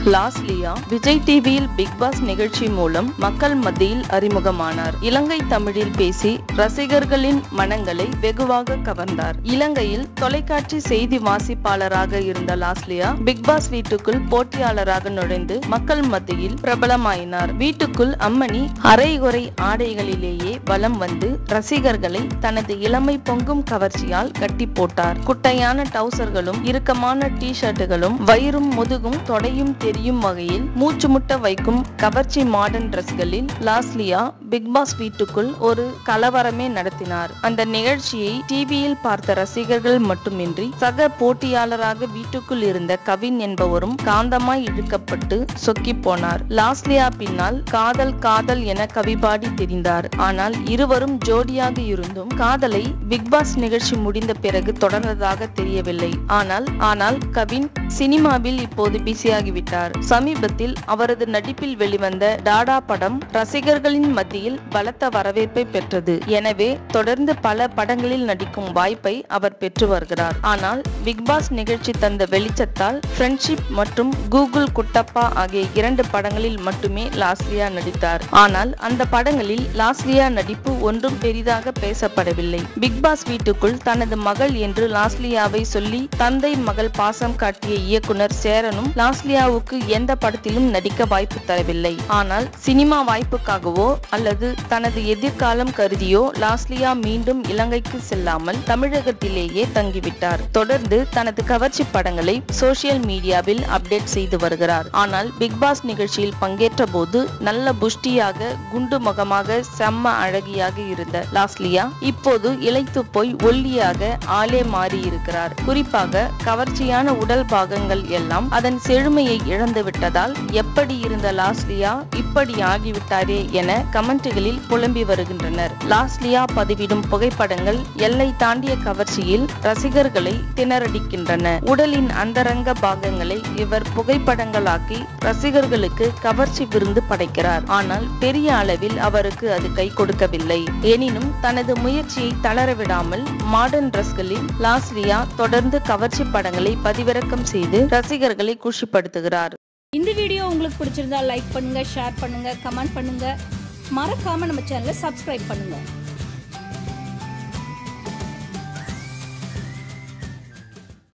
லாஸ்லியா விஜய் டிவியில் big boss நிகழ்ச்சி மூலம் மக்கள் மத்தியில் அறிமுகமானார். இலங்கை தமிழில் பேசி ரசிகர்களின் மனங்களை வெகுவாக கவர்ந்தார். இலங்கையில் தொலைக்காட்சி செய்தி வாசிப்பாளராக இருந்த லாஸ்லியா பிக் பாஸ் வீட்டுக்குள் போட்டியாளராக நுழைந்து மக்கள் மத்தியில் பிரபலமாயினார். வீட்டுக்குள் அம்மணி அரைகுறை ஆடைகளிலேயே வலம் வந்து ரசிகர்களை தனது இளமை பொங்கும் கவர்ச்சியால் கட்டி போட்டார். குட்டையான டவுசர்களும் இறுக்கமான டி ஷர்ட்டுகளும் வயிறும் முதுகும் தொடையும் தெரியும் வகையில் மூச்சு முட்ட வைக்கும் கவர்ச்சி மாடர்ன் டிரெஸ்களில் லாஸ்லியா பிக் பாஸ் வீட்டுக்குள் ஒரு கலவரமே நடத்தினார். அந்த நிகழ்ச்சியை டிவியில் பார்த்த ரசிகர்கள் மட்டுமின்றி சக போட்டியாளராக வீட்டுக்குள் இருந்த கவின் என்பவரும் காந்தமாய் இழுக்கப்பட்டு சொக்கி போனார். லாஸ்லியா பின்னால் காதல் காதல் என கவிபாடி தெரிந்தார். ஆனால் இருவரும் ஜோடியாக இருந்தும் காதலை பிக் பாஸ் நிகழ்ச்சி முடிந்த பிறகு தொடர்ந்ததாக தெரியவில்லை. ஆனால் கவின் சினிமாவில் இப்போது பிஸியாகிவிட்டார். சமீபத்தில் அவரது நடிப்பில் வெளிவந்த டாடா படம் ரசிகர்களின் மத்தியில் பலத்த வரவேற்பை பெற்றது. எனவே தொடர்ந்து பல படங்களில் நடிக்கும் வாய்ப்பை அவர் பெற்று வருகிறார். ஆனால் பிக் பாஸ் நிகழ்ச்சி தந்த வெளிச்சத்தால் ஃப்ரெண்ட்ஷிப் மற்றும் கூகுள் குட்டப்பா ஆகிய 2 படங்களில் மட்டுமே லாஸ்லியா நடித்தார். ஆனால் அந்த படங்களில் லாஸ்லியா நடிப்பு ஒன்றும் பெரிதாக பேசப்படவில்லை. பிக் பாஸ் வீட்டுக்குள் தனது மகள் என்று லாஸ்லியாவை சொல்லி தந்தை மகள் பாசம் காட்டிய இயக்குனர் சேரனும் லாஸ்லியாவுக்கு எந்த படத்திலும் நடிக்க வாய்ப்பு தரவில்லை. ஆனால் சினிமா வாய்ப்புக்காகவோ அல்லது தனது எதிர்காலம் கருதியோ லாஸ்லியா மீண்டும் இலங்கைக்கு செல்லாமல் தமிழகத்திலேயே தங்கிவிட்டார். தொடர்ந்து தனது கவர்ச்சி படங்களை சோசியல் மீடியாவில் அப்டேட் செய்து வருகிறார். ஆனால் பிக் பாஸ் நிகழ்ச்சியில் பங்கேற்ற போது நல்ல புஷ்டியாக குண்டு முகமாக செம்ம அழகியாக இருந்த லாஸ்லியா இப்போது இளைத்து போய் ஒல்லியாக ஆளே மாறி இருக்கிறார். குறிப்பாக கவர்ச்சியான உடல் பாகங்கள் எல்லாம் அதன் செழுமையை இழந்து விட்டதால் எப்படி இருந்த லாஸ்லியா இப்படி ஆகிவிட்டாரே என கமெண்ட்களில் புலம்பி வருகின்றனர். லாஸ்லியா பதிவிடும் புகைப்படங்கள் எல்லை தாண்டிய கவர்ச்சியில் ரசிகர்களை திணறடிக்கின்றன. உடலின் அந்தரங்க பாகங்களை இவர் புகைப்படங்களாக்கி ரசிகர்களுக்கு கவர்ச்சி விருந்து படைக்கிறார். ஆனால் பெரிய அளவில் அவருக்கு அது கை கொடுக்கவில்லை. எனினும் தனது முயற்சியை தளரவிடாமல் மாடர்ன் டிரெஸ்களில் லாஸ்லியா தொடர்ந்து கவர்ச்சி படங்களை பதிவிறக்கம் செய்து ரசிகர்களை குஷிப்படுத்துகிறார். இந்த வீடியோ உங்களுக்கு பிடிச்சிருந்தா லைக் பண்ணுங்க, ஷேர் பண்ணுங்க, கமெண்ட் பண்ணுங்க. மறக்காம நம்ம சேனலை சப்ஸ்கிரைப் பண்ணுங்க.